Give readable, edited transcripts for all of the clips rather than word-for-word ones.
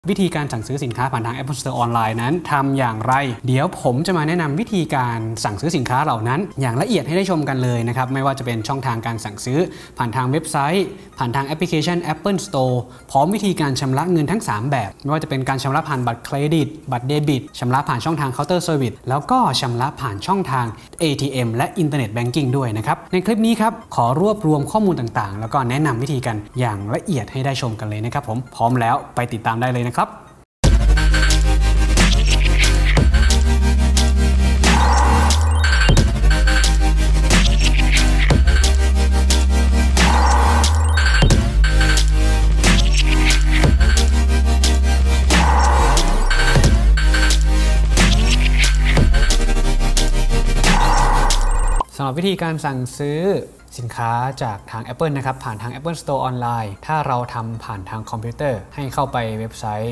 วิธีการสั่งซื้อสินค้าผ่านทาง Apple Store ออนไลน์นั้นทำอย่างไรเดี๋ยวผมจะมาแนะนำวิธีการสั่งซื้อสินค้าเหล่านั้นอย่างละเอียดให้ได้ชมกันเลยนะครับไม่ว่าจะเป็นช่องทางการสั่งซื้อผ่านทางเว็บไซต์ผ่านทางแอปพลิเคชัน Apple Store พร้อมวิธีการชำระเงินทั้ง3แบบไม่ว่าจะเป็นการชำระผ่านบัตรเครดิตบัตรเดบิตชำระผ่านช่องทางเคาน์เตอร์เซอร์วิสแล้วก็ชำระผ่านช่องทาง ATM และอินเทอร์เน็ตแบงกิ้งด้วยนะครับในคลิปนี้ครับขอรวบรวมข้อมูลต่างๆแล้วก็แนะนำวิธีกันอย่างละเอียดให้ได้ชมกันเลยนะครับผมพร้อมแล้วไปติดตามได้เลยนะครับสำหรับวิธีการสั่งซื้อสินค้าจากทาง Apple นะครับผ่านทาง Apple Store ออนไลน์ถ้าเราทำผ่านทางคอมพิวเตอร์ให้เข้าไปเว็บไซต์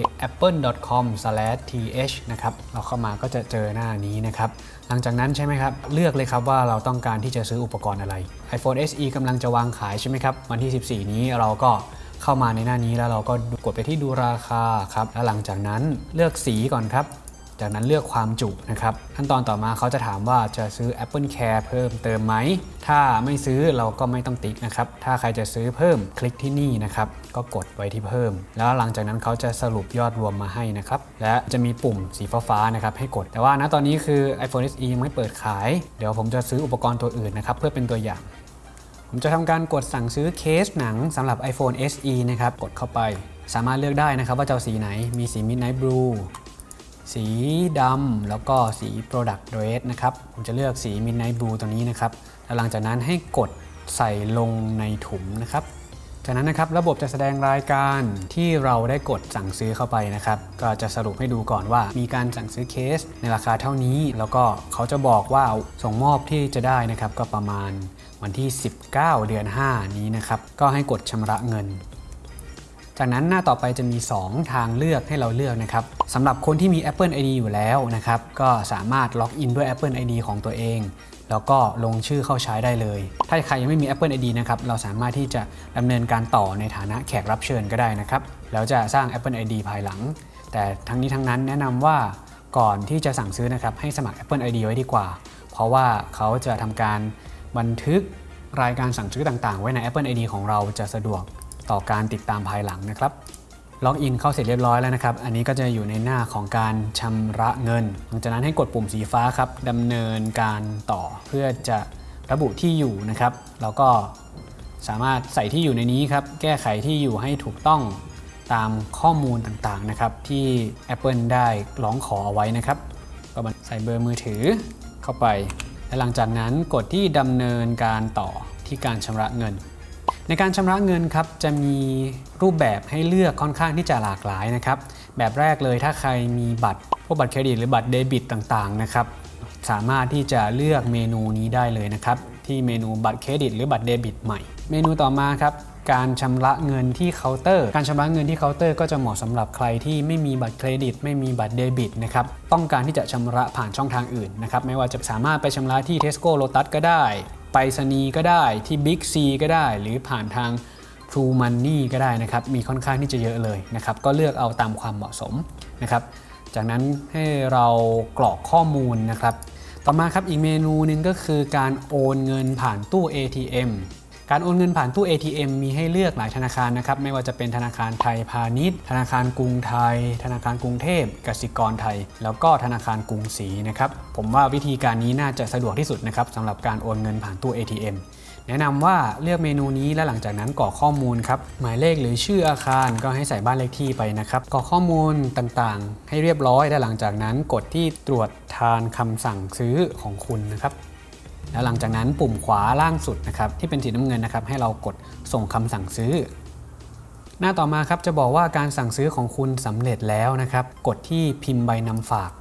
apple.com/th นะครับเราเข้ามาก็จะเจอหน้านี้นะครับหลังจากนั้นใช่ไหมครับเลือกเลยครับว่าเราต้องการที่จะซื้ออุปกรณ์อะไร iPhone SE กำลังจะวางขายใช่ไหมครับวันที่14นี้เราก็เข้ามาในหน้านี้แล้วเราก็กดไปที่ดูราคาครับแล้วหลังจากนั้นเลือกสีก่อนครับจากนั้นเลือกความจุนะครับขั้นตอนต่อมาเขาจะถามว่าจะซื้อ Apple Care เพิ่มเติมไหมถ้าไม่ซื้อเราก็ไม่ต้องติ๊กนะครับถ้าใครจะซื้อเพิ่มคลิกที่นี่นะครับก็กดไว้ที่เพิ่มแล้วหลังจากนั้นเขาจะสรุปยอดรวมมาให้นะครับและจะมีปุ่มสีฟ้าๆนะครับให้กดแต่ว่าณตอนนี้คือ iPhone SE ยังไม่เปิดขายเดี๋ยวผมจะซื้ออุปกรณ์ตัวอื่นนะครับเพื่อเป็นตัวอย่างผมจะทำการกดสั่งซื้อเคสหนังสำหรับ iPhone SE นะครับกดเข้าไปสามารถเลือกได้นะครับว่าจะเอาสีไหนมีสี Midnight Blueสีดำแล้วก็สี Product Red นะครับผมจะเลือกสี Midnight Blue ตัวนี้นะครับแล้วหลังจากนั้นให้กดใส่ลงในถุงนะครับจากนั้นนะครับระบบจะแสดงรายการที่เราได้กดสั่งซื้อเข้าไปนะครับก็จะสรุปให้ดูก่อนว่ามีการสั่งซื้อเคสในราคาเท่านี้แล้วก็เขาจะบอกว่าส่งมอบที่จะได้นะครับก็ประมาณวันที่19เดือน5นี้นะครับก็ให้กดชำระเงินจากนั้นหน้าต่อไปจะมี2ทางเลือกให้เราเลือกนะครับสำหรับคนที่มี Apple ID อยู่แล้วนะครับก็สามารถล็อกอินด้วย Apple ID ของตัวเองแล้วก็ลงชื่อเข้าใช้ได้เลยถ้าใครยังไม่มี Apple ID นะครับเราสามารถที่จะดำเนินการต่อในฐานะแขกรับเชิญก็ได้นะครับแล้วจะสร้าง Apple ID ภายหลังแต่ทั้งนี้ทั้งนั้นแนะนำว่าก่อนที่จะสั่งซื้อนะครับให้สมัคร Apple ID ไว้ดีกว่าเพราะว่าเขาจะทำการบันทึกรายการสั่งซื้อต่างๆไว้ใน Apple ID ของเราจะสะดวกต่อการติดตามภายหลังนะครับล็อกอินเข้าเสร็จเรียบร้อยแล้วนะครับอันนี้ก็จะอยู่ในหน้าของการชำระเงินหลังจากนั้นให้กดปุ่มสีฟ้าครับดำเนินการต่อเพื่อจะระบุที่อยู่นะครับแล้วก็สามารถใส่ที่อยู่ในนี้ครับแก้ไขที่อยู่ให้ถูกต้องตามข้อมูลต่างๆนะครับที่ Apple ได้ร้องขอเอาไว้นะครับก็ใส่เบอร์มือถือเข้าไปและหลังจากนั้นกดที่ดำเนินการต่อที่การชำระเงินในการชำระเงินครับจะมีรูปแบบให้เลือกค่อนข้างที่จะหลากหลายนะครับแบบแรกเลยถ้าใครมีบัตรพวกบัตรเครดิตหรือบัตรเดบิตต่างๆนะครับสามารถที่จะเลือกเมนูนี้ได้เลยนะครับที่เมนูบัตรเครดิตหรือบัตรเดบิตใหม่เมนูต่อมาครับการชำระเงินที่เคาน์เตอร์การชำระเงินที่เคาน์เตอร์ก็จะเหมาะสำหรับใครที่ไม่มีบัตรเครดิตไม่มีบัตรเดบิตนะครับต้องการที่จะชำระผ่านช่องทางอื่นนะครับไม่ว่าจะสามารถไปชำระที่ Tesco Lotus ก็ได้ไปรษณีย์ก็ได้ที่ Big C ก็ได้หรือผ่านทาง True Money ก็ได้นะครับมีค่อนข้างที่จะเยอะเลยนะครับก็เลือกเอาตามความเหมาะสมนะครับจากนั้นให้เรากรอกข้อมูลนะครับต่อมาครับอีกเมนูหนึ่งก็คือการโอนเงินผ่านตู้ ATM การโอนเงินผ่านตู้ ATM มีให้เลือกหลายธนาคารนะครับไม่ว่าจะเป็นธนาคารไทยพาณิชย์ธนาคารกรุงไทยธนาคารกรุงเทพกสิกรไทยแล้วก็ธนาคารกรุงศรีนะครับผมว่าวิธีการนี้น่าจะสะดวกที่สุดนะครับสำหรับการโอนเงินผ่านตู้ ATM แนะนำว่าเลือกเมนูนี้และหลังจากนั้นกรอกข้อมูลครับหมายเลขหรือชื่ออาคารก็ให้ใส่บ้านเลขที่ไปนะครับกรอกข้อมูลต่างๆให้เรียบร้อยและหลังจากนั้นกดที่ตรวจทานคำสั่งซื้อของคุณนะครับแล้วหลังจากนั้นปุ่มขวาล่างสุดนะครับที่เป็นสีน้ำเงินนะครับให้เรากดส่งคำสั่งซื้อหน้าต่อมาครับจะบอกว่าการสั่งซื้อของคุณสำเร็จแล้วนะครับกดที่พิมพ์ใบนำฝาก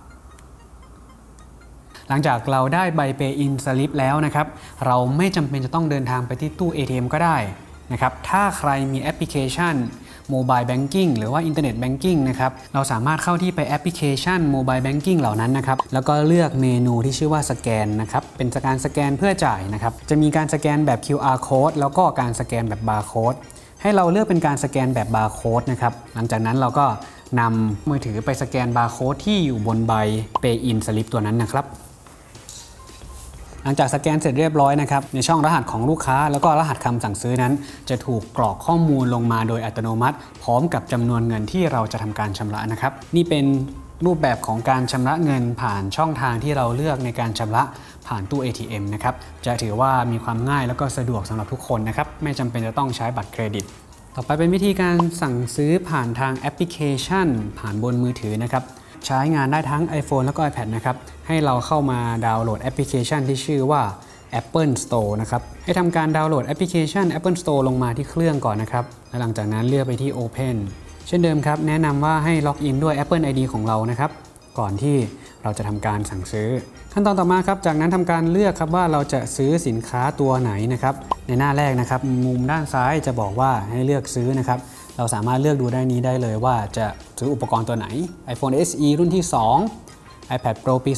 หลังจากเราได้ใบ Pay in Slip แล้วนะครับเราไม่จำเป็นจะต้องเดินทางไปที่ตู้ ATM ก็ได้นะครับถ้าใครมีแอปพลิเคชัน Mobile Banking หรือว่า Internet Banking นะครับเราสามารถเข้าที่ไปแอปพลิเคชัน Mobile Banking เหล่านั้นนะครับแล้วก็เลือกเมนูที่ชื่อว่าสแกนนะครับเป็นการสแกนเพื่อจ่ายนะครับจะมีการสแกนแบบ QR Code แล้วก็การสแกนแบบ Barcode ให้เราเลือกเป็นการสแกนแบบ Barcode นะครับหลังจากนั้นเราก็นำมือถือไปสแกนบาร์โค้ดที่อยู่บนใบ Pay in Slip ตัวนั้นนะครับหลังจากสแกนเสร็จเรียบร้อยนะครับในช่องรหัสของลูกค้าแล้วก็รหัสคำสั่งซื้อนั้นจะถูกกรอกข้อมูลลงมาโดยอัตโนมัติพร้อมกับจำนวนเงินที่เราจะทำการชำระนะครับนี่เป็นรูปแบบของการชำระเงินผ่านช่องทางที่เราเลือกในการชำระผ่านตู้ ATM นะครับจะถือว่ามีความง่ายแล้วก็สะดวกสำหรับทุกคนนะครับไม่จำเป็นจะต้องใช้บัตรเครดิตต่อไปเป็นวิธีการสั่งซื้อผ่านทางแอปพลิเคชันผ่านบนมือถือนะครับใช้งานได้ทั้ง iPhone แล้วก็ iPad นะครับให้เราเข้ามาดาวน์โหลดแอปพลิเคชันที่ชื่อว่า Apple Store นะครับให้ทำการดาวน์โหลดแอปพลิเคชัน Apple Store ลงมาที่เครื่องก่อนนะครับและหลังจากนั้นเลือกไปที่ Open เช่นเดิมครับแนะนำว่าให้ล็อกอินด้วย Apple ID ของเรานะครับก่อนที่เราจะทำการสั่งซื้อขั้นตอนต่อมาครับจากนั้นทำการเลือกครับว่าเราจะซื้อสินค้าตัวไหนนะครับในหน้าแรกนะครับมุมด้านซ้ายจะบอกว่าให้เลือกซื้อนะครับเราสามารถเลือกดูได้เลยว่าจะซื้ออุปกรณ์ตัวไหน iPhone SE รุ่นที่ 2 iPad Pro ปี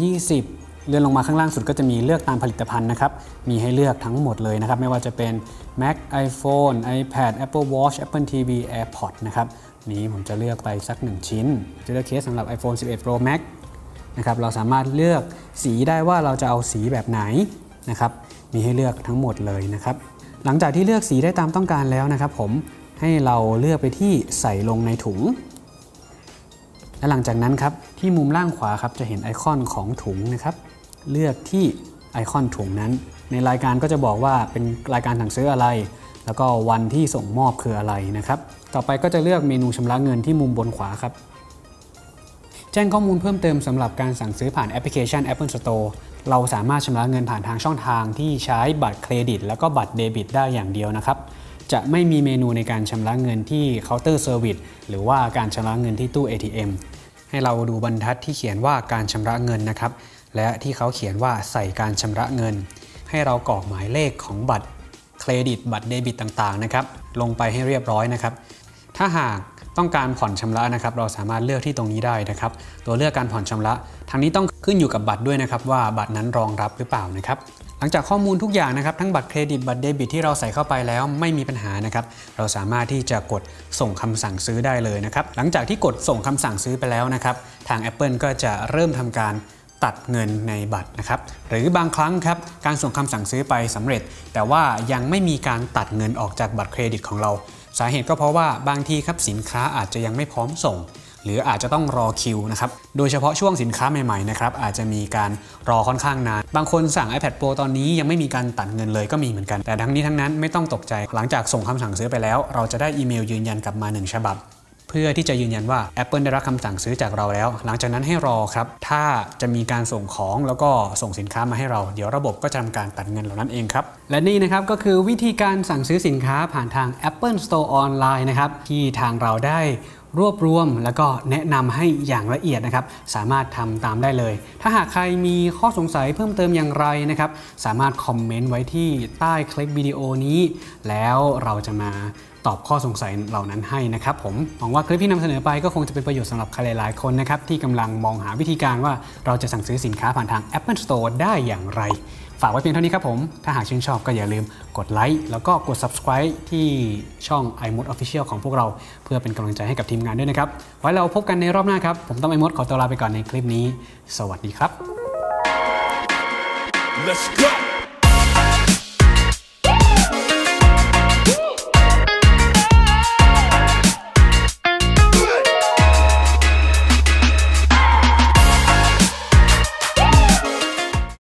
2020 เลื่อนลงมาข้างล่างสุดก็จะมีเลือกตามผลิตภัณฑ์นะครับมีให้เลือกทั้งหมดเลยนะครับไม่ว่าจะเป็น Mac iPhone iPad Apple Watch Apple TV AirPods นะครับนี้ผมจะเลือกไปสัก1ชิ้นจะเลือกเคสสำหรับ iPhone 11 Pro Max นะครับเราสามารถเลือกสีได้ว่าเราจะเอาสีแบบไหนนะครับมีให้เลือกทั้งหมดเลยนะครับหลังจากที่เลือกสีได้ตามต้องการแล้วนะครับผมให้เราเลือกไปที่ใส่ลงในถุงและหลังจากนั้นครับที่มุมล่างขวาครับจะเห็นไอคอนของถุงนะครับเลือกที่ไอคอนถุงนั้นในรายการก็จะบอกว่าเป็นรายการสั่งซื้ออะไรแล้วก็วันที่ส่งมอบคืออะไรนะครับต่อไปก็จะเลือกเมนูชำระเงินที่มุมบนขวาครับแจ้งข้อมูลเพิ่มเติมสำหรับการสั่งซื้อผ่านแอปพลิเคชัน Apple Store เราสามารถชำระเงินผ่านทางช่องทางที่ใช้บัตรเครดิตแล้วก็บัตรเดบิตได้อย่างเดียวนะครับจะไม่มีเมนูในการชำระเงินที่เคาน์เตอร์เซอร์วิสหรือว่าการชำระเงินที่ตู้ ATM ให้เราดูบรรทัดที่เขียนว่าการชำระเงินนะครับและที่เขาเขียนว่าใส่การชำระเงินให้เรากรอกหมายเลขของบัตรเครดิตบัตรเดบิตต่างๆนะครับลงไปให้เรียบร้อยนะครับถ้าหากต้องการผ่อนชำระนะครับเราสามารถเลือกที่ตรงนี้ได้นะครับตัวเลือกการผ่อนชำระทางนี้ต้องขึ้นอยู่กับบัตรด้วยนะครับว่าบัตรนั้นรองรับหรือเปล่านะครับหลังจากข้อมูลทุกอย่างนะครับทั้งบัตรเครดิตบัตรเดบิตที่เราใส่เข้าไปแล้วไม่มีปัญหานะครับเราสามารถที่จะกดส่งคำสั่งซื้อได้เลยนะครับหลังจากที่กดส่งคำสั่งซื้อไปแล้วนะครับทาง Apple ก็จะเริ่มทำการตัดเงินในบัตรนะครับหรือบางครั้งครับการส่งคำสั่งซื้อไปสำเร็จแต่ว่ายังไม่มีการตัดเงินออกจากบัตรเครดิตของเราสาเหตุก็เพราะว่าบางทีครับสินค้าอาจจะยังไม่พร้อมส่งหรืออาจจะต้องรอคิวนะครับโดยเฉพาะช่วงสินค้าใหม่ๆนะครับอาจจะมีการรอค่อนข้างนานบางคนสั่ง iPad Pro ตอนนี้ยังไม่มีการตัดเงินเลยก็มีเหมือนกันแต่ทั้งนี้ทั้งนั้นไม่ต้องตกใจหลังจากส่งคำสั่งซื้อไปแล้วเราจะได้อีเมลยืนยันกลับมา1ฉบับเพื่อที่จะยืนยันว่า Apple ได้รับคำสั่งซื้อจากเราแล้วหลังจากนั้นให้รอครับถ้าจะมีการส่งของแล้วก็ส่งสินค้ามาให้เราเดี๋ยวระบบก็จะทำการตัดเงินเหล่านั้นเองครับและนี่นะครับก็คือวิธีการสั่งซื้อสินค้าผ่านทาง Apple Store ออนไลน์นะครับที่ทางเราได้รวบรวมแล้วก็แนะนำให้อย่างละเอียดนะครับสามารถทำตามได้เลยถ้าหากใครมีข้อสงสัยเพิ่มเติมอย่างไรนะครับสามารถคอมเมนต์ไว้ที่ใต้คลิปวิดีโอนี้แล้วเราจะมาตอบข้อสงสัยเหล่านั้นให้นะครับผมหวังว่าคลิปที่นำเสนอไปก็คงจะเป็นประโยชน์สำหรับใครหลายๆคนนะครับที่กำลังมองหาวิธีการว่าเราจะสั่งซื้อสินค้าผ่านทาง Apple Store ได้อย่างไรฝากไว้เพียงเท่านี้ครับผมถ้าหากชื่นชอบก็อย่าลืมกดไลค์แล้วก็กด Subscribe ที่ช่อง iMode Official ของพวกเราเพื่อเป็นกำลังใจให้กับทีมงานด้วยนะครับไว้เราพบกันในรอบหน้าครับผมต้อง iMode ขอตัวลาไปก่อนในคลิปนี้สวัสดีครับ Let's go